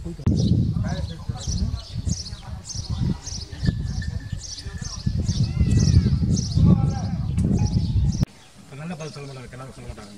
நல்ல பதில் சொல்ல மாட்டாங்க, சொல்ல மாட்டாங்க.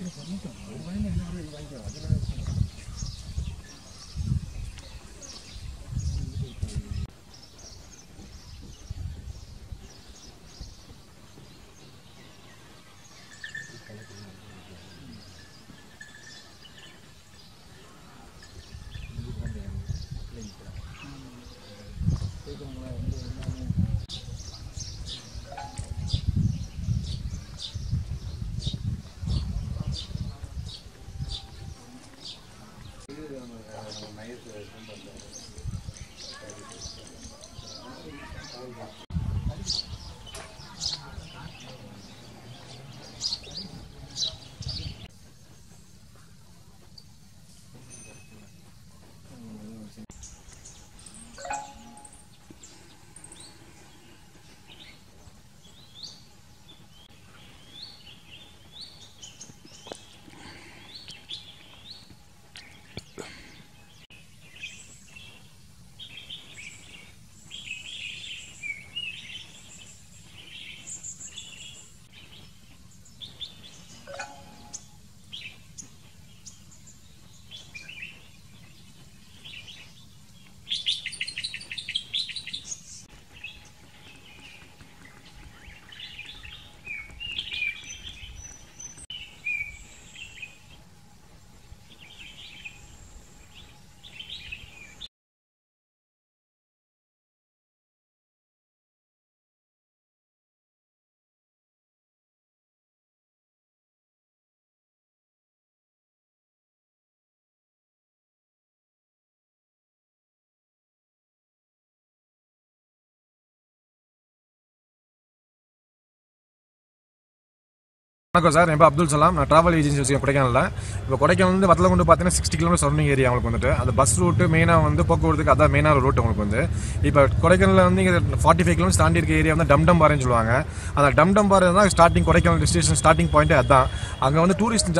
வணக்கம் சார், என் பேர் அப்துல் சலாம். நான் ட்ராவல் ஏஜென்சி வச்சுக்கேன் கொடைக்கானலில். இப்போ கொடைக்கானல் வந்து வத்தலகுண்டு பார்த்தீங்கன்னா 60 கிலோமீட்டர் சரௌண்டிங் ஏரியா உங்களுக்கு வந்துட்டு அந்த பஸ் ரூட்டு மெயினாக வந்து போக்குவரத்துக்கு அதான் மெயினான ரூட் உங்களுக்கு வந்து. இப்போ கொடைக்கானலில் வந்து இங்கே 45 கிலோமீட்டர் தாண்டி இருக்க ஏரியா வந்து டம் பாறைன்னு சொல்லுவாங்க. அந்த டம் பாறை தான் ஸ்டார்டிங் கொடைக்கானல் ஸ்டேஷன் ஸ்டார்டிங் பாயிண்ட்டே அதுதான். அங்கே வந்து டூரிஸ்ட்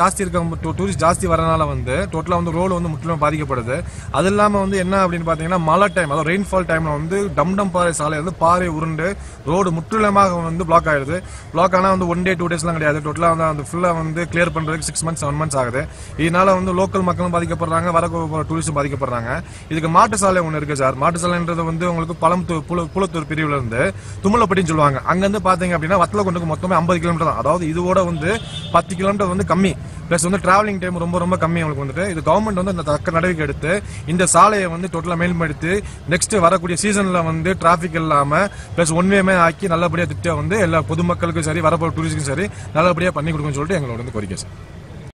ஜாஸ்தி வரனால வந்து டோட்டலாக வந்து ரோடு வந்து முற்றிலும் பாதிக்கப்படுது. அது இல்லாமல் வந்து என்ன அப்படின்னு பார்த்தீங்கன்னா மழை டைம், அதாவது ரெயின்ஃபால் டைமில் வந்து டம் பாறை சாலை வந்து பாறை உருண்டு ரோடு முற்றிலுமாக வந்து பிளாக் ஆகிடுது. பிளாக் ஆனால் வந்து 1 day 2 daysலாம் கிடையாது. டோட்டலாக வந்து அந்த ஃபுல்லாக வந்து கிளியர் பண்ணுறதுக்கு 6 months 7 months ஆகுது. இதனால வந்து லோக்கல் மக்களும் பாதிக்கப்படுறாங்க, வர டூரிஸ்டும் பாதிக்கப்படுறாங்க. இதுக்கு மாட்டு சாலை ஒன்று இருக்குது சார். மாட்டு சாலைன்றது வந்து உங்களுக்கு புலத்தூர் பிரிவில் இருந்து தும்மலப்பட்டின்னு சொல்லுவாங்க. அங்கேருந்து பார்த்தீங்க அப்படின்னா வத்தலகுண்டுக்கு மொத்தமே 50 கிலோமீட்டர் தான். அதாவது இதோட வந்து 10 கிலோமீட்டர் வந்து கம்மி. ப்ளஸ் வந்து டிராவலிங் டைம் ரொம்ப கம்மி உங்களுக்கு வந்துட்டு. இது கவர்மெண்ட் வந்து இந்த தக்க நடவடிக்கை எடுத்து இந்த சாலையை வந்து டோட்டலாக மேம்படுத்தி நெக்ஸ்ட் வரக்கூடிய சீசனில் வந்து டிராஃபிக் இல்லாமல் ப்ளஸ் ஒன்வேமே ஆக்கி நல்லபடியாக திட்டம் வந்து எல்லா பொதுமக்களுக்கும் சரி வரப்போகிற டூரிஸ்டுக்கும் சரி நல்லபடியாக பண்ணி கொடுக்குன்னு சொல்லிட்டு எங்களோட வந்து கோரிக்கை சார்.